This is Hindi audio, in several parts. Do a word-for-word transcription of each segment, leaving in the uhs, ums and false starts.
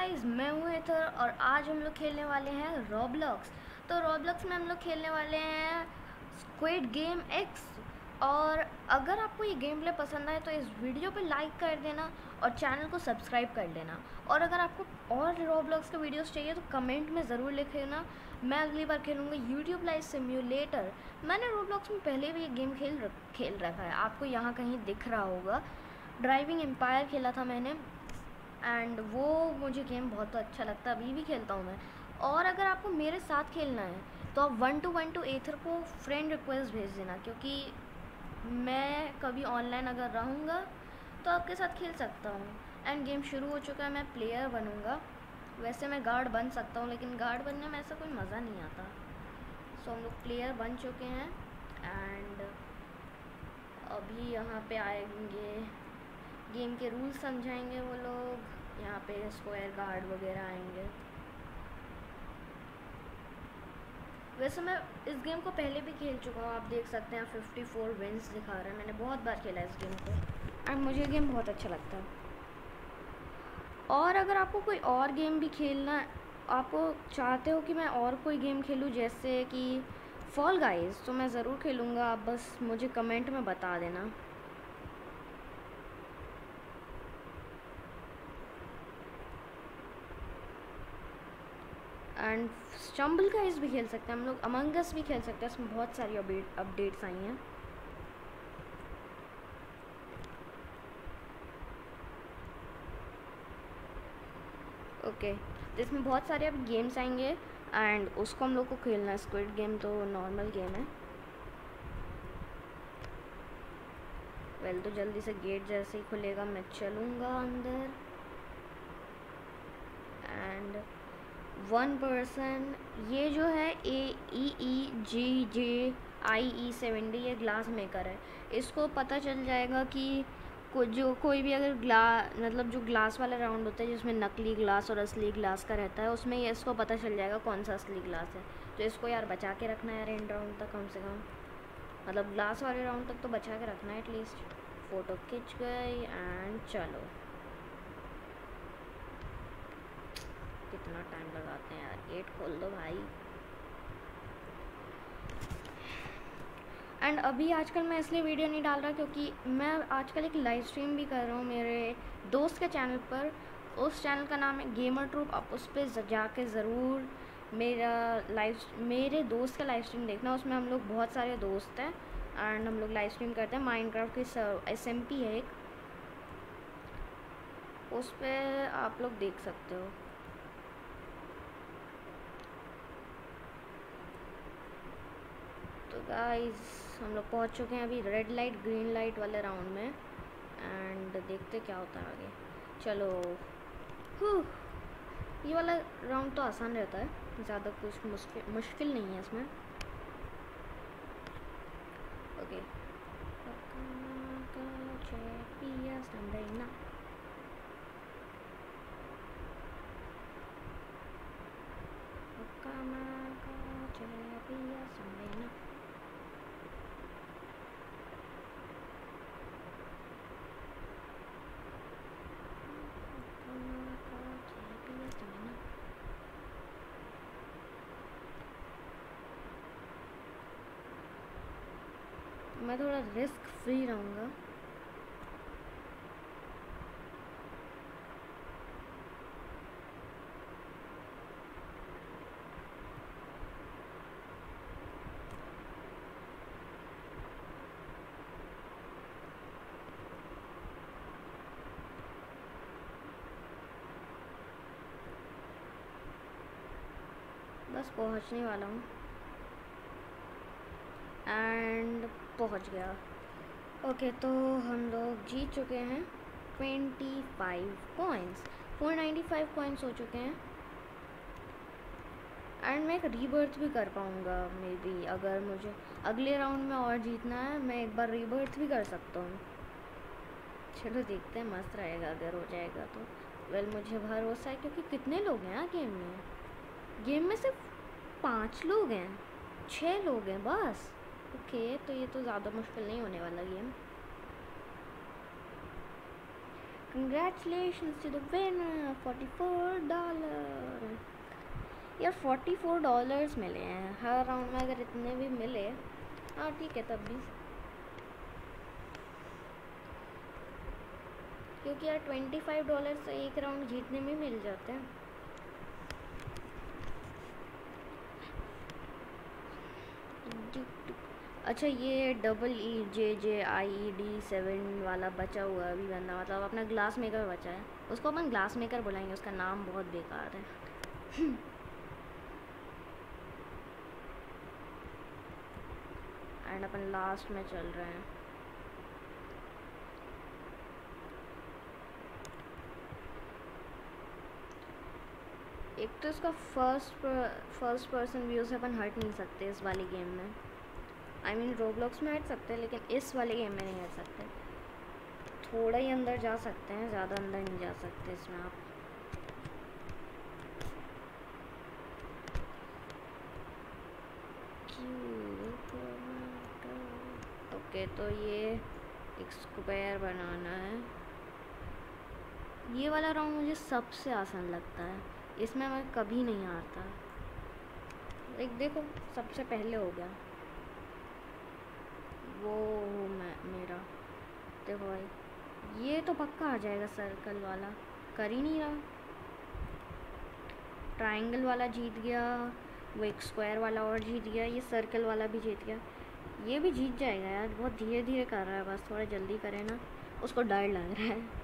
गाइस, मैं हूँ एथर और आज हम लोग खेलने वाले हैं रोब्लॉक्स। तो रोब्लॉक्स में हम लोग खेलने वाले हैं स्क्विड गेम एक्स। और अगर आपको ये गेम प्ले पसंद आए तो इस वीडियो पे लाइक कर देना और चैनल को सब्सक्राइब कर लेना। और अगर आपको और रोब्लॉक्स के वीडियोस चाहिए तो कमेंट में ज़रूर लिख लेना। मैं अगली बार खेलूँगा यूट्यूब लाइव सिम्युलेटर। मैंने रोब्लॉक्स में पहले भी ये गेम खेल रख, खेल रखा है, आपको यहाँ कहीं दिख रहा होगा। ड्राइविंग एम्पायर खेला था मैंने एंड वो मुझे गेम बहुत अच्छा लगता है, अभी भी खेलता हूँ मैं। और अगर आपको मेरे साथ खेलना है तो आप वन टू वन टू एथर को फ्रेंड रिक्वेस्ट भेज देना, क्योंकि मैं कभी ऑनलाइन अगर रहूँगा तो आपके साथ खेल सकता हूँ। एंड गेम शुरू हो चुका है, मैं प्लेयर बनूँगा। वैसे मैं गार्ड बन सकता हूँ, लेकिन गार्ड बनने में ऐसा कोई मज़ा नहीं आता। सो so, हम लोग प्लेयर बन चुके हैं एंड अभी यहाँ पे आएंगे, गेम के रूल्स समझाएंगे वो लोग। यहाँ पे स्क्वायर गार्ड वगैरह आएंगे। वैसे मैं इस गेम को पहले भी खेल चुका हूँ, आप देख सकते हैं फिफ्टी फोर विंस दिखा रहा है। मैंने बहुत बार खेला है इस गेम को एंड मुझे गेम बहुत अच्छा लगता है। और अगर आपको कोई और गेम भी खेलना, आपको चाहते हो कि मैं और कोई गेम खेलूँ जैसे कि फॉल गाइज, तो मैं ज़रूर खेलूँगा। आप बस मुझे कमेंट में बता देना। एंड स्टम्बल गाइज भी खेल सकते हैं हम लोग, अमंग अस भी खेल सकते हैं। इसमें बहुत सारी अपडेट अपडेट्स आई हैं। Okay okay. तो इसमें बहुत सारे अब गेम्स आएंगे एंड उसको हम लोग को खेलना है। स्क्विड गेम तो नॉर्मल गेम है। वेल well, तो जल्दी से गेट जैसे ही खुलेगा मैं चलूँगा अंदर। एंड वन पर्सन, ये जो है A E E G J I E seventy, ये ग्लास मेकर है। इसको पता चल जाएगा कि को जो कोई भी अगर ग्ला मतलब जो ग्लास वाला राउंड होता है जिसमें नकली ग्लास और असली ग्लास का रहता है, उसमें ये इसको पता चल जाएगा कौन सा असली ग्लास है। तो इसको यार बचा के रखना है यार, एंड राउंड तक कम से कम, मतलब ग्लास वाले राउंड तक तो बचा के रखना है एटलीस्ट। फ़ोटो खिंच गई एंड चलो। कितना टाइम लगाते हैं यार, गेट खोल दो भाई। एंड अभी आजकल मैं इसलिए वीडियो नहीं डाल रहा क्योंकि मैं आजकल एक लाइव स्ट्रीम भी कर रहा हूँ मेरे दोस्त के चैनल पर। उस चैनल का नाम है गेमर ट्रूप। आप उस पर जाके ज़रूर मेरा लाइव मेरे दोस्त का लाइव स्ट्रीम देखना। उसमें हम लोग बहुत सारे दोस्त हैं एंड हम लोग लाइव स्ट्रीम करते हैं। माइनक्राफ्ट की एस एम पी है एक, उस पर आप लोग देख सकते हो। तो गाइस हम लोग पहुंच चुके हैं अभी रेड लाइट ग्रीन लाइट वाले राउंड में एंड देखते क्या होता है आगे। चलो, ये वाला राउंड तो आसान रहता है, ज़्यादा कुछ मुश्किल मुश्किल नहीं है इसमें। ओके मैं थोड़ा रिस्क फ्री रहूँगा। बस पहुँचने वाला हूँ एंड पहुँच गया। ओके okay, तो हम लोग जीत चुके हैं twenty five points, four ninety five points हो चुके हैं। एंड मैं एक रीबर्थ भी कर पाऊँगा मे बी, अगर मुझे अगले राउंड में और जीतना है मैं एक बार रीबर्थ भी कर सकता हूँ। चलो देखते हैं, मस्त रहेगा अगर हो जाएगा तो। वेल well, मुझे भरोसा है क्योंकि कितने लोग हैं गेम में गेम में सिर्फ पाँच लोग हैं, छः लोग हैं बस। ओके okay, तो ये तो ज़्यादा मुश्किल नहीं होने वाला game. Congratulations to the winner, forty four dollar. यार फोर्टी फोर डॉलर्स मिले हैं हर राउंड में, अगर इतने भी मिले हाँ ठीक है तब भी, क्योंकि यार ट्वेंटी फाइव डॉलर से एक राउंड जीतने में मिल जाते हैं। अच्छा ये double E J J I E D seven वाला बचा हुआ है अभी बंदा, मतलब अपना ग्लास मेकर बचा है, उसको अपन ग्लास मेकर बुलाएंगे, उसका नाम बहुत बेकार है। एंड अपन लास्ट में चल रहे हैं। एक तो इसका फर्स्ट फर्स्ट पर्सन व्यू से अपन हट नहीं सकते इस वाली गेम में, आई मीन रोब्लॉक्स में हट सकते हैं लेकिन इस वाले गेम में नहीं हट सकते। थोड़ा ही अंदर जा सकते हैं, ज़्यादा अंदर नहीं जा सकते इसमें आप। ओके तो ये एक स्क्वायर बनाना है। ये वाला राउंड मुझे सबसे आसान लगता है, इसमें मैं कभी नहीं हारता। एक देखो सबसे पहले हो गया वो मैं मेरा, देखो भाई ये तो पक्का आ जाएगा, सर्कल वाला कर ही नहीं रहा। ट्रायंगल वाला जीत गया, वो एक स्क्वायर वाला और जीत गया, ये सर्कल वाला भी जीत गया, ये भी जीत जाएगा यार। बहुत धीरे धीरे कर रहा है, बस थोड़ा जल्दी करे ना, उसको डर लग रहा है।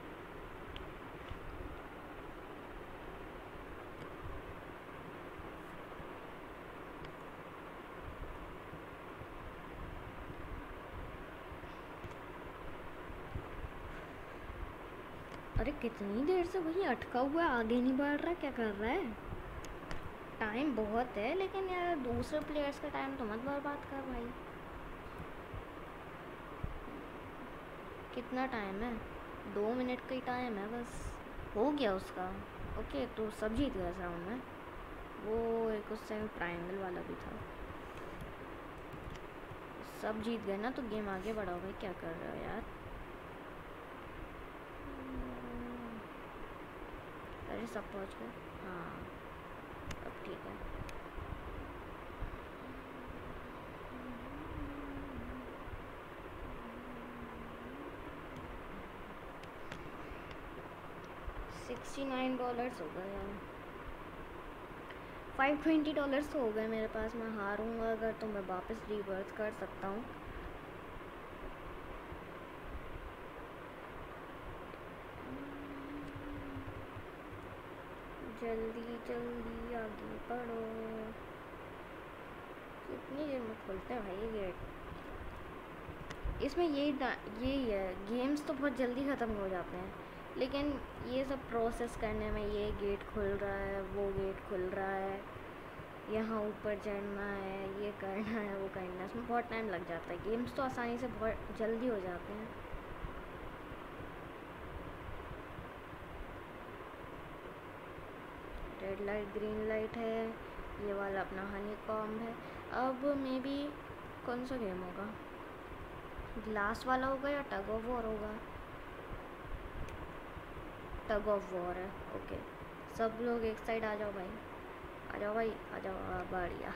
अरे कितनी देर से वही अटका हुआ है, आगे नहीं बढ़ रहा, क्या कर रहा है? टाइम बहुत है लेकिन यार दूसरे प्लेयर्स का टाइम तो मत बर्बाद कर भाई। कितना टाइम है? दो मिनट का ही टाइम है बस, हो गया उसका। ओके तो सब जीत गया इस राउंड में। वो एक उस टाइम ट्रायंगल वाला भी था। सब जीत गए ना तो गेम आगे बढ़ाओ भाई, क्या कर रहे हो यार? अरे सब पहुंच गए, हाँ अब ठीक है। सिक्सटी नाइन डॉलर्स हो गए यार, फाइव ट्वेंटी डॉलर्स तो हो गए मेरे पास। मैं हारूंगा अगर तो मैं वापस रिवर्स कर सकता हूँ। जल्दी जल्दी आगे बढ़ो। कितनी देर में खोलते हैं भाई ये गेट? इसमें यही यही है, गेम्स तो बहुत जल्दी ख़त्म हो जाते हैं लेकिन ये सब प्रोसेस करने में, ये गेट खुल रहा है, वो गेट खुल रहा है, यहाँ ऊपर चढ़ना है, ये करना है, वो करना है, इसमें बहुत टाइम लग जाता है। गेम्स तो आसानी से बहुत जल्दी हो जाते हैं। रेड लाइट ग्रीन लाइट है, ये वाला अपना हनी कॉम्ब है। अब मे बी कौन सा गेम होगा? ग्लास वाला होगा या टग ऑफ वॉर होगा? टग ऑफ वॉर है। ओके सब लोग एक साइड आ जाओ भाई, आ जाओ भाई आ जाओ, बढ़िया।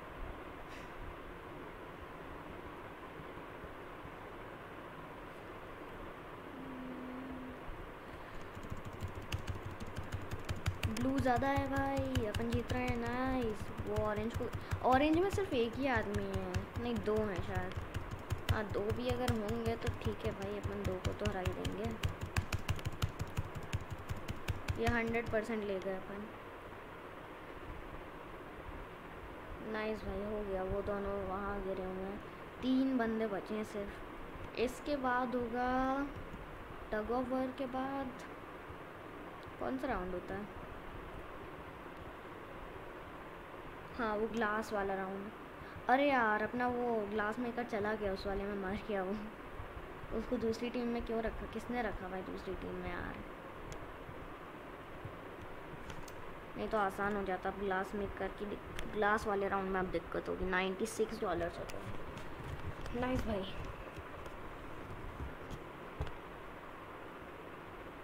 ब्लू ज़्यादा है भाई, अपन जीत रहे हैं। नाइस। वो ऑरेंज को, ऑरेंज में सिर्फ एक ही आदमी है, नहीं दो हैं शायद। हाँ दो भी अगर होंगे तो ठीक है भाई, अपन दो को तो हरा ही देंगे। ये हंड्रेड परसेंट ले गए अपन। नाइस भाई हो गया, वो दोनों वहाँ गिरे हुए हैं। तीन बंदे बचे हैं सिर्फ। इसके बाद होगा टग ऑफ वॉर के बाद कौन सा राउंड होता है? हाँ वो ग्लास वाला राउंड। अरे यार अपना वो ग्लास मेकर चला गया, उस वाले में मर गया वो। उसको दूसरी टीम में क्यों रखा? किसने रखा भाई दूसरी टीम में यार? नहीं तो आसान हो जाता। अब ग्लास मेकर की, ग्लास वाले राउंड में अब दिक्कत होगी। नाइन्टी सिक्स डॉलर होता है। नाइस भाई।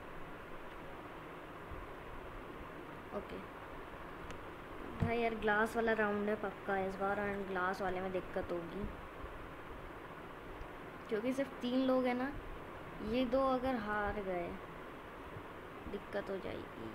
ओके भाई यार, ग्लास वाला राउंड है पक्का इस बार, एंड ग्लास वाले में दिक्कत होगी क्योंकि सिर्फ तीन लोग हैं ना। ये दो अगर हार गए दिक्कत हो जाएगी।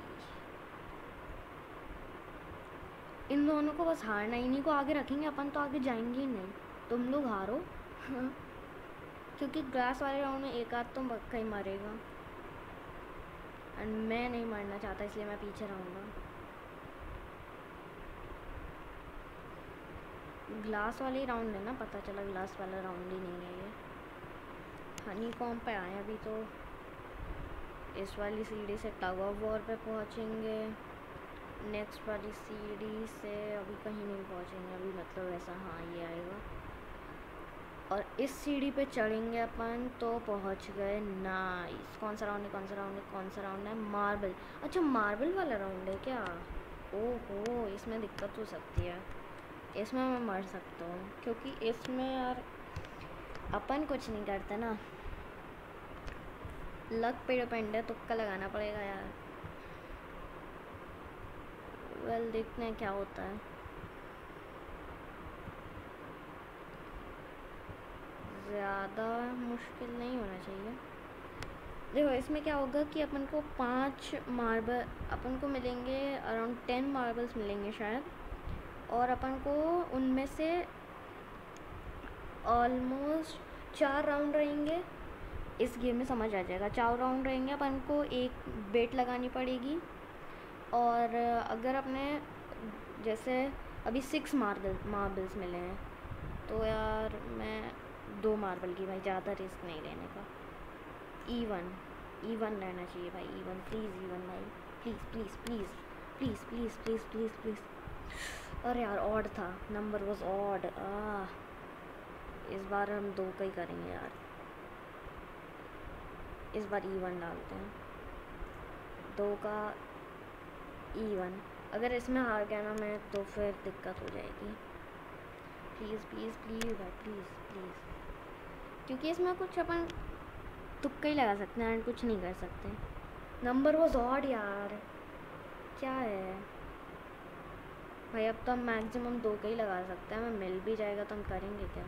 इन दोनों को बस हारना, इन्हीं को आगे रखेंगे अपन, तो आगे जाएंगे ही नहीं। तुम लोग हारो क्योंकि ग्लास वाले राउंड में एक आध तो पक्का ही मारेगा, एंड मैं नहीं मारना चाहता, इसलिए मैं पीछे रहूँगा। ग्लास वाले ही राउंड है ना, पता चला ग्लास वाला राउंड ही नहीं है ये। हनी कॉम पे आए अभी, तो इस वाली सीढ़ी से टग ऑफ वॉर पे पहुँचेंगे। नेक्स्ट वाली सीढ़ी से अभी कहीं नहीं पहुँचेंगे अभी, मतलब ऐसा, हाँ ये आएगा। और इस सीढ़ी पे चढ़ेंगे अपन तो पहुँच गए। नाइस। कौन सा राउंड है, कौन सा राउंड है, कौन सा राउंड है? मार्बल। अच्छा मार्बल वाला राउंड है क्या? ओहो, इसमें दिक्कत हो सकती है, इसमें मैं मर सकता हूँ क्योंकि इसमें यार अपन कुछ नहीं करते ना, लक पे डिपेंड है, तुक्का लगाना पड़ेगा यार। वेल देखते हैं क्या होता है। ज़्यादा मुश्किल नहीं होना चाहिए। देखो इसमें क्या होगा कि अपन को पांच मार्बल अपन को मिलेंगे, अराउंड टेन मार्बल्स मिलेंगे शायद, और अपन को उनमें से ऑलमोस्ट चार राउंड रहेंगे। इस गेम में समझ आ जाएगा, चार राउंड रहेंगे, अपन को एक बेट लगानी पड़ेगी। और अगर अपने जैसे अभी सिक्स मार्बल मार्बल्स मिले हैं तो यार मैं दो मार्बल की, भाई ज़्यादा रिस्क नहीं लेने का। इवन इवन रहना चाहिए भाई, इवन प्लीज़, इवन भाई please please please please please please please please. अरे यार ऑड था, नंबर वाज ऑड। आ इस बार हम दो का ही करेंगे यार, इस बार इवन डालते हैं, दो का इवन। अगर इसमें हार गया ना मैं तो फिर दिक्कत हो जाएगी। प्लीज़ प्लीज़ प्लीज़ भाई, प्लीज़ प्लीज़, क्योंकि इसमें कुछ अपन तुक्का ही लगा सकते हैं एंड कुछ नहीं कर सकते। नंबर वाज ऑड यार, क्या है भाई। अब तो हम मैक्सिमम दो का ही लगा सकते हैं, हमें मिल भी जाएगा तो हम करेंगे क्या।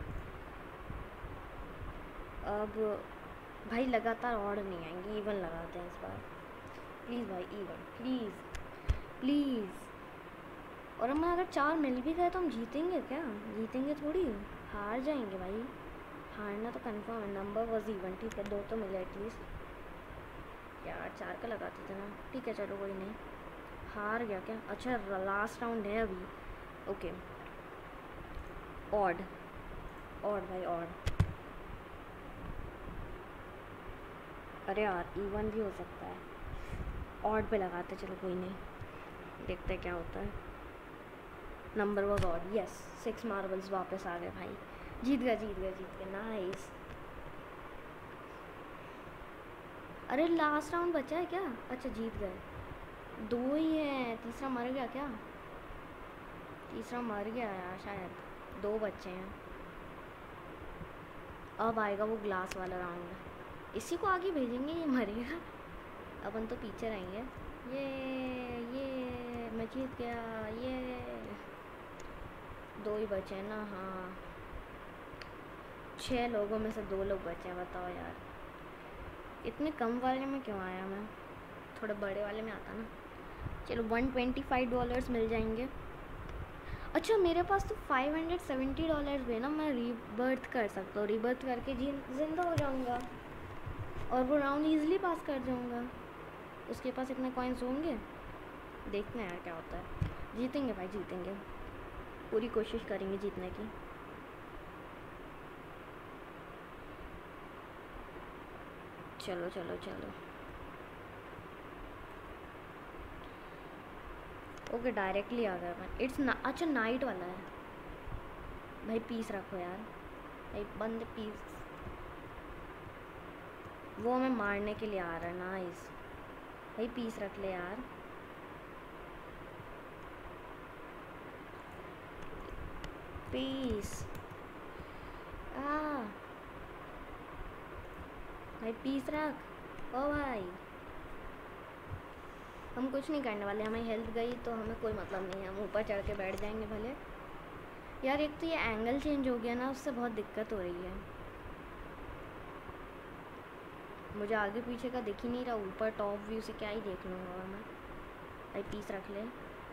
अब भाई लगातार ऑड नहीं आएंगे, इवन लगाते हैं इस बार। प्लीज़ भाई इवन, प्लीज़ प्लीज़। और हम अगर चार मिल भी गए तो हम जीतेंगे क्या? जीतेंगे थोड़ी, हार जाएंगे भाई, हारना तो कंफर्म है। नंबर वाज इवन, ठीक है, दो तो मिले एटलीस्ट। यार चार का लगाते थे ना, ठीक है चलो कोई नहीं। हार गया क्या? अच्छा लास्ट राउंड है अभी, ओके। ऑड ऑड भाई ऑड। अरे यार इवन भी हो सकता है, ऑड पे लगाते, चलो कोई नहीं, देखते हैं क्या होता है। Number was odd, yes, six marbles वापस आ गए भाई। जीत गया जीत गया जीत गया, नाइस। अरे लास्ट राउंड बचा है क्या? अच्छा जीत गए, दो ही है, तीसरा मर गया क्या? तीसरा मर गया यार शायद, दो बच्चे हैं। अब आएगा वो ग्लास वाला राउंड, इसी को आगे भेजेंगे, ये मरेगा, अपन तो पीछे रहेंगे। ये ये मैं जीत गया, ये दो ही बचे हैं ना, हाँ छः लोगों में से दो लोग बचे हैं, बताओ यार इतने कम वाले में क्यों आया मैं, थोड़े बड़े वाले में आता ना। चलो वन ट्वेंटी फाइव डॉलर्स मिल जाएंगे। अच्छा मेरे पास तो फाइव हंड्रेड सेवेंटी डॉलर्स भी है ना, मैं रीबर्थ कर सकता हूँ, रीबर्थ करके जी जिंदा हो जाऊँगा और वो राउंड ईजिली पास कर जाऊँगा। उसके पास इतने कॉइन्स होंगे, देखते हैं यार क्या होता है। जीतेंगे भाई जीतेंगे, पूरी कोशिश करेंगे जीतने की। चलो चलो चलो, ओके डायरेक्टली आ गया मैं। इट्स ना, अच्छा नाइट वाला है भाई, पीस रखो यार भाई, बंद पीस। वो हमें मारने के लिए आ रहा है, नाइस भाई, पीस रख ले यार। पीस आ भाई, पीस रख ओ भाई। हम कुछ नहीं करने वाले, हमें हेल्थ गई तो हमें कोई मतलब नहीं है, हम ऊपर चढ़ के बैठ जाएंगे भले। यार एक तो ये एंगल चेंज हो गया ना, उससे बहुत दिक्कत हो रही है। मुझे आगे पीछे का दिख ही नहीं रहा, ऊपर टॉप व्यू से क्या ही देख लूँगा मैं। भाई पीस रख ले।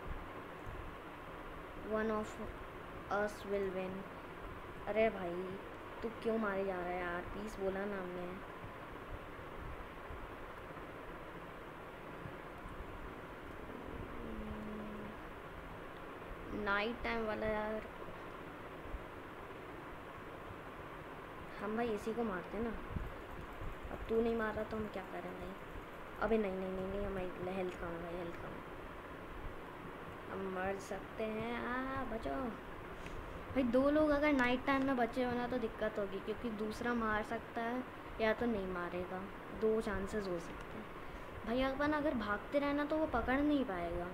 One of us will win. अरे भाई तू क्यों मारे जा रहा है यार, पीस बोला ना हमने। नाइट टाइम वाला यार, हम भाई इसी को मारते हैं ना। अब तू नहीं मार रहा तो हम क्या करें भाई। अबे नहीं नहीं नहीं नहीं, हमारी हेल्थ कम भाई, हेल्थ कम। हम मर सकते हैं, आ बचो भाई। दो लोग अगर नाइट टाइम में बचे हो ना तो दिक्कत होगी, क्योंकि दूसरा मार सकता है या तो नहीं मारेगा, दो चांसेस हो सकते हैं भाई। अपन अगर भागते रहना तो वो पकड़ नहीं पाएगा।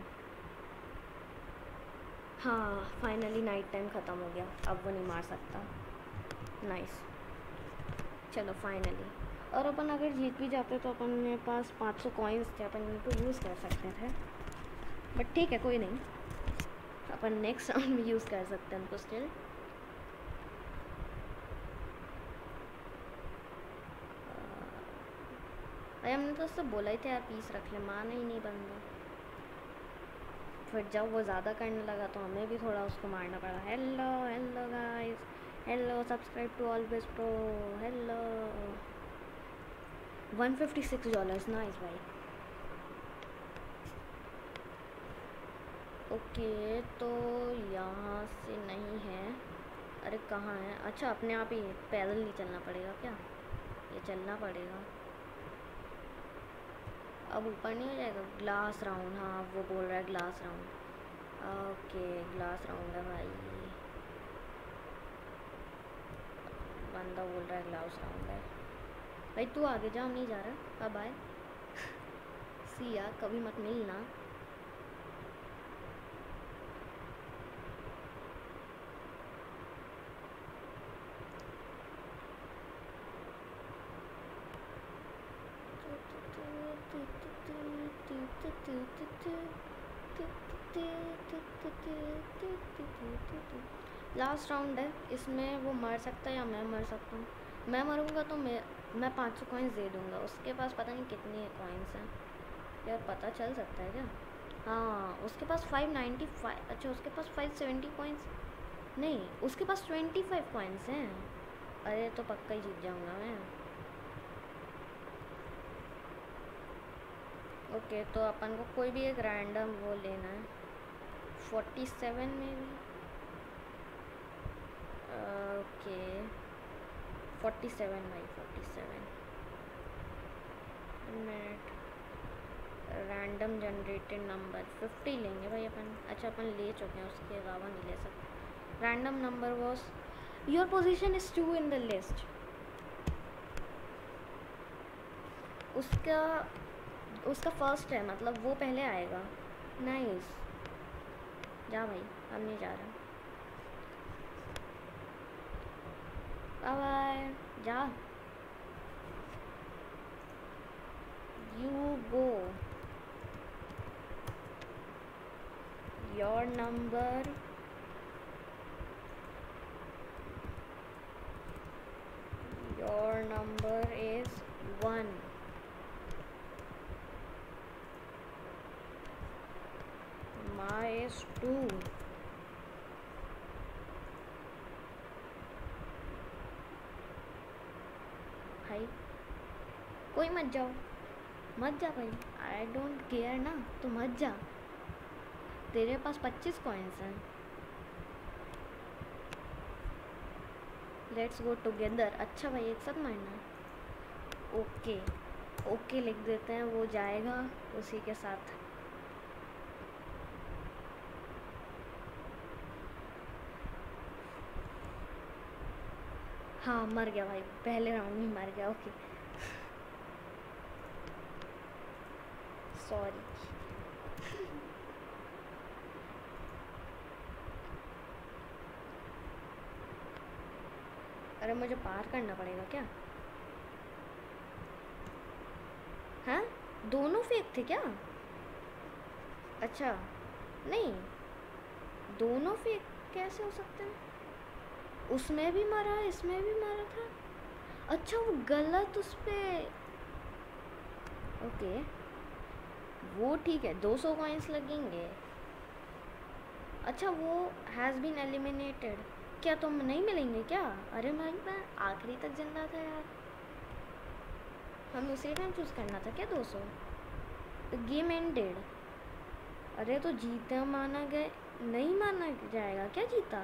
हाँ फाइनली नाइट टाइम ख़त्म हो गया, अब वो नहीं मार सकता। नाइस, चलो फाइनली। और अपन अगर जीत भी जाते तो अपन मेरे पास पाँच सौ कॉइन्स थे, अपन इनको यूज़ कर सकते थे। बट ठीक है कोई नहीं, अपन नेक्स्ट राउंड में यूज़ कर सकते हैं उनको स्टिल। भाई हमने तो उससे बोला ही था यार पीस रख ले, माना ही नहीं बंदा। फिर जब वो ज़्यादा करने लगा तो हमें भी थोड़ा उसको मारना पड़ा। Hello hello guys, hello subscribe to always pro, hello. One fifty six dollars, nice भाई। ओके तो यहाँ से नहीं है, अरे कहाँ है? अच्छा अपने आप ही पैदल नहीं चलना पड़ेगा क्या, ये चलना पड़ेगा। अब ऊपर नहीं हो जाएगा? ग्लास राउंड, हाँ वो बोल रहा है glass round. Okay glass round है भाई, बंदा बोल रहा है ग्लास राउंड है। भाई तू आगे जा, हम नहीं जा रहा, बाय बाय सी या, कभी मत मिलना। लास्ट राउंड है, इसमें वो मर सकता है या मैं मर सकता हूँ। मैं मरूंगा तो मैं मैं पाँच सौ कॉइन्स दे दूँगा, उसके पास पता नहीं कितनी कॉइन्स हैं यार, पता चल सकता है क्या? हाँ उसके पास फाइव नाइन्टी फाइव, अच्छा उसके पास फाइव सेवेंटी कॉइन्स नहीं, उसके पास ट्वेंटी फाइव कॉइन्स हैं। अरे तो पक्का ही जीत जाऊँगा मैं। ओके तो अपन को कोई भी एक रैंडम वो लेना है, फोर्टी सेवन में भी। ओके फोर्टी सेवन भाई, forty seven minute. Random generated number fifty लेंगे भाई अपन। अच्छा अपन ले चुके हैं, उसके अलावा नहीं ले सकते। Random number was your position is two in the list. उसका उसका फर्स्ट है, मतलब वो पहले आएगा। नाइस, जा भाई हम नहीं जा रहे, बाय बाय, जा you go. Your number your number is one. My is two. भाई कोई मत जाओ, मत जा भाई, आई डोंट केयर ना, तो मत जा। तेरे पास पच्चीस कॉइन्स हैं। Let's go together. अच्छा भाई एक साथ मारना है, ओके ओके लिख देते हैं, वो जाएगा उसी के साथ। हाँ मर गया भाई, पहले राउंड में मर गया। Okay sorry. अरे मुझे पार करना पड़ेगा क्या? हाँ दोनों फेक थे क्या? अच्छा नहीं, दोनों फेक कैसे हो सकते हैं? उसमें भी मारा, इसमें भी मारा था। अच्छा वो गलत उस पर, ओके वो ठीक है, दो सौ कॉइन्स लगेंगे। अच्छा वो हैज़ बीन एलिमिनेटेड, क्या तुम नहीं मिलेंगे क्या? अरे भाई मैं आखिरी तक जिंदा था यार, हमें उसी टाइम चूज़ करना था क्या दो सौ? The game ended. अरे तो जीता माना गया, नहीं माना जाएगा क्या जीता?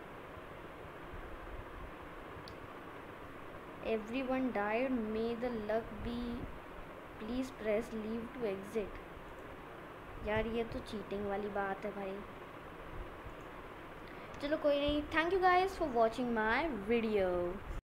Everyone died, may the luck be, please press leave to exit. यार ये तो चीटिंग वाली बात है भाई। चलो कोई नहीं, thank you guys for watching my video.